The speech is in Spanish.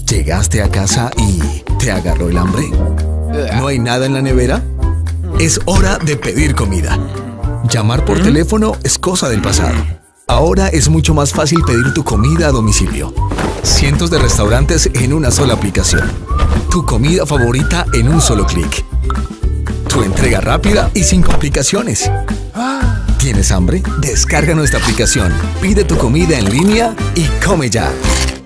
¿Llegaste a casa y te agarró el hambre? ¿No hay nada en la nevera? Es hora de pedir comida. Llamar por teléfono es cosa del pasado. Ahora es mucho más fácil pedir tu comida a domicilio. Cientos de restaurantes en una sola aplicación. Tu comida favorita en un solo clic. Tu entrega rápida y sin complicaciones. ¿Tienes hambre? Descarga nuestra aplicación, pide tu comida en línea y come ya.